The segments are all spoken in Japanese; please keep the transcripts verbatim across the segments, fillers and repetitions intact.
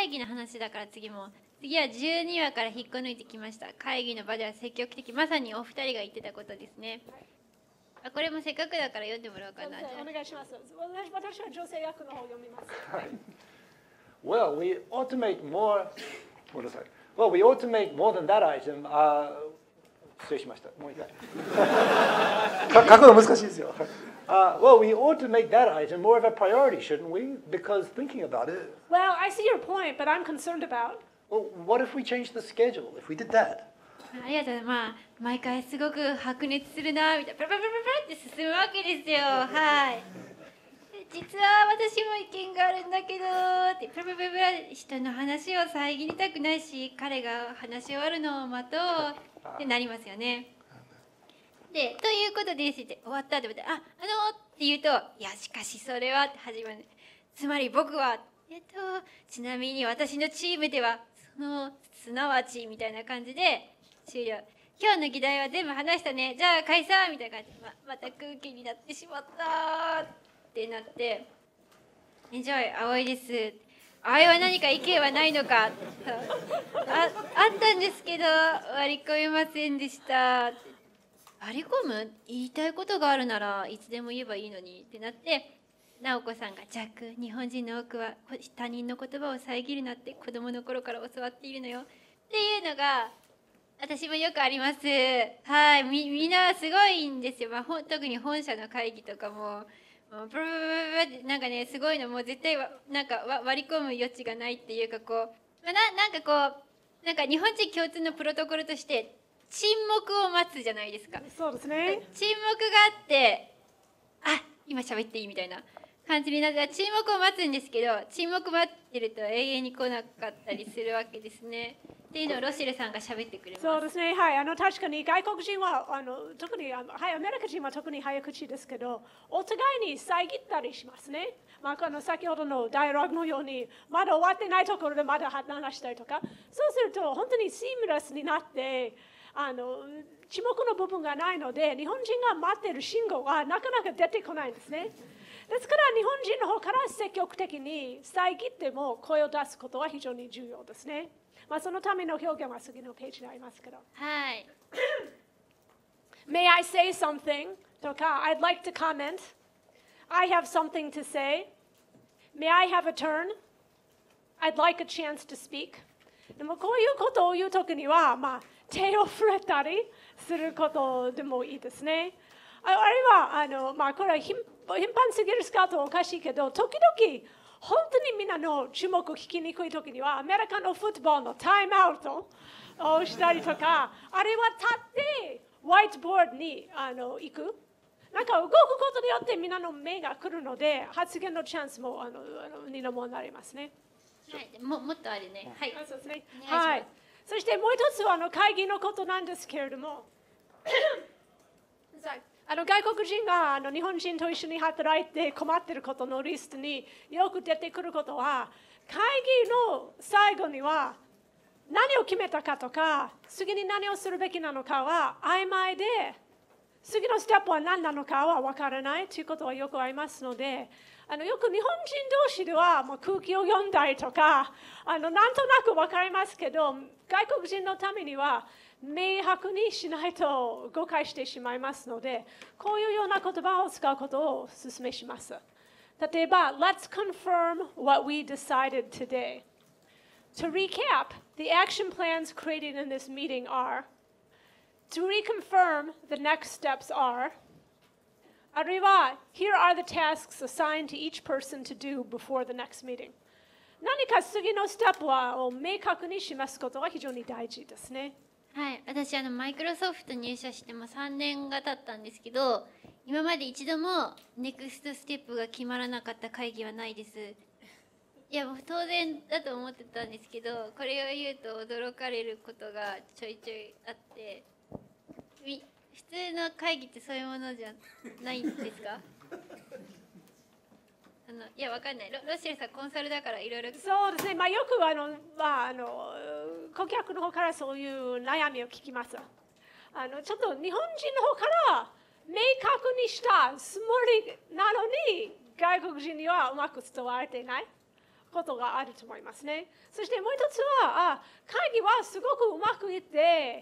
会議の話だから次も。次はじゅうにわから引っこ抜いてきました。会議の場では積極的。まさにお二人が言ってたことですね。あ、これもせっかくだから読んでもらおうかな。 お願いします。私は女性役の方を読みます。 Well, we ought to make more. What is it? Well, we ought to make more than that item. Uh, 失礼しました。もう一回。書くの難しいですよ。Uh, well, we ought to make that item more of a priority, shouldn't we? Because thinking about it. Well, I see your point, but I'm concerned about. Well, what if we changed the schedule? If we did that? ありがとう。まあ、毎回すごく白熱するなみたいな、パラパラパラパラって進むわけですよ。はい。実は私も意見があるんだけどって、パラパラパラパラ、人の話を遮りたくないし、彼が話し終わるのを待とうってなりますよね。で、ということですって終わったって言って、あ、あのって言うと、いや、しかしそれはって始まる。つまり僕は、えっと、ちなみに私のチームでは、その、すなわちみたいな感じで、終了。今日の議題は全部話したね。じゃあ解散みたいな感じで、ま、また空気になってしまったってなって、エンジョイ、葵です。葵は何か意見はないのかあ、あったんですけど、割り込みませんでした。割り込む言いたいことがあるならいつでも言えばいいのにってなって、直子さんが「ジャック、日本人の多くは他人の言葉を遮るなって子供の頃から教わっているのよ」っていうのが私もよくあります。はい、みみんなすごいんですよ。まあ、ほ特に本社の会議とかも、もうブルブルブルってなんかねすごいのもう絶対わなんか割り込む余地がないっていうかこう、まあ、ななんかこうなんか日本人共通のプロトコルとして沈黙を待つじゃないですか。 そうですね。 沈黙があって、あ、今喋っていいみたいな感じになって沈黙を待つんですけど、沈黙待ってると永遠に来なかったりするわけですね。っていうのをロシルさんが喋ってくれます。 そうですね。はい。あの確かに外国人はあの特にあのはいアメリカ人は特に早口ですけど、お互いに遮ったりしますね。まあ、あの先ほどのダイアログのようにまだ終わってないところでまだ話したりとか、そうすると本当にシームレスになって。あの沈黙の部分がないので日本人が待っている信号がなかなか出てこないんですね。ですから日本人の方から積極的に遮っても声を出すことは非常に重要ですね。まあ、そのための表現は次のページにありますけど。 はい。 May I say something? とか I'd like to comment. I have something to say. May I have a turn? I'd like a chance to speak. でもこういうことを言うときには、まあ手を触れたりすることでもいいですね。あれはあの、まあ、これは頻繁すぎるスカウトはおかしいけど、時々本当にみんなの注目を聞きにくいときには、アメリカのフットボールのタイムアウトをしたりとか、あれは立ってホワイトボードにあの行く。なんか動くことによってみんなの目が来るので、発言のチャンスもあのにのもなりますね。 はい、ももっとあるね。はい。 そうですね。はい。そしてもう一つはあの会議のことなんですけれどもあの外国人があの日本人と一緒に働いて困っていることのリストによく出てくることは会議の最後には何を決めたかとか次に何をするべきなのかは曖昧で次のステップは何なのかは分からないということはよくありますのであのよく日本人同士ではもう空気を読んだりとかあのなんとなく分かりますけど外国人のためには明白にしないと誤解してしまいますのでこういうような言葉を使うことをお勧めします。例えば Let's confirm what we decided today. To recap, the action plans created in this meeting are To reconfirm, the next steps areあるいは Here are the tasks assigned to each person to do before the next meeting. 何か次のステップを明確に示すことは非常に大事ですね。 はい、私あのマイクロソフト入社してもさんねんが経ったんですけど、今まで一度もネクストステップが決まらなかった会議はないです。いやもう当然だと思ってたんですけど、これを言うと驚かれることがちょいちょいあって。普通の会議ってそういうものじゃないんですか？あのいやわかんない。ロ, ロシエルさんコンサルだからいろいろ。 そうですね。まあよくあのまああの顧客の方からそういう悩みを聞きます。あのちょっと日本人の方から明確にしたつもりなのに外国人にはうまく伝われていない。 ことがあると思いますね。そしてもう一つは、あ会議はすごくうまくいって、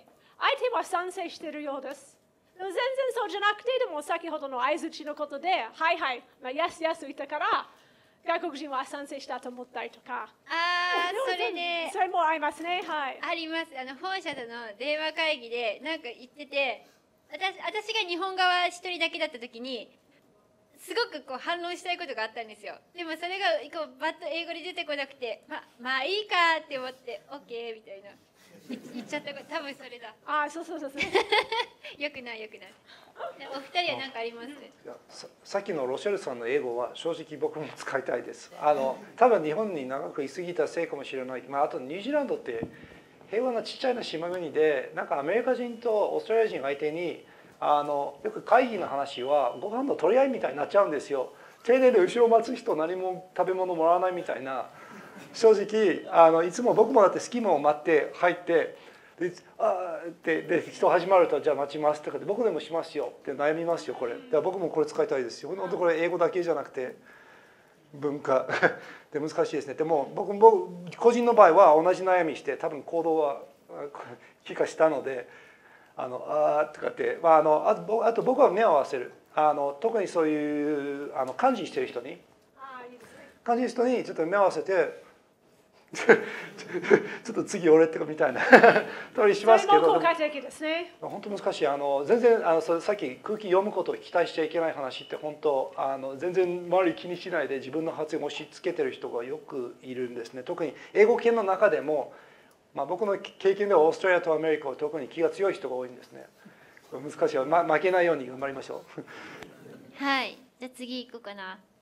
相手は賛成しているようです。全然そうじゃなくて、でも先ほどの相づちのことで、はいはい、まあ、やすやす言ったから、外国人は賛成したと思ったりとか。 ああ、それね。 それもありますね。はい。 あります。あの本社との電話会議でなんか言ってて、私私が日本側一人だけだった時に、すごくこう反論したいことがあったんですよ。でもそれがこうバッと英語で出てこなくて、ままあいいかって思って、オッケーみたいな言っちゃったこと、多分それだ。 あ、そうそうそうそう。 よくないよくない。お二人は何かあります？ いや さ, さっきのロシェルさんの英語は正直僕も使いたいです。あの多分日本に長く居すぎたせいかもしれない、まあ、あとニュージーランドって平和なちっちゃいな島国で、なんかアメリカ人とオーストラリア人相手にあのよく会議の話はご飯の取り合いみたいになっちゃうんですよ。停電で後ろ待つ人何も食べ物もらわないみたいな。正直あのいつも僕もだって好きも待って入ってであってで人始まるとじゃあ待ちますとかで僕でもしますよって悩みますよこれ。だから僕もこれ使いたいですよ。本当これ英語だけじゃなくて文化で難しいですね。でも僕も個人の場合は同じ悩みして多分行動は帰化したので。あのあーとかって、まあ、あのあとあと僕は目を合わせる。あの特にそういうあの幹事してる人に幹事人にちょっと目を合わせてちょっと次俺ってかみたいな通りしますけど、 それも効果的ですね。 本当難しい。あの全然あのそれさっき空気読むことを期待しちゃいけない話って本当あの全然周り気にしないで自分の発言を押し付けてる人がよくいるんですね。特に英語圏の中でも。まあ、僕の経験ではオーストラリアとアメリカは特に気が強い人が多いんですね。難しい、ま、負けないように頑張りましょう。 はい、じゃあ次行こうかな。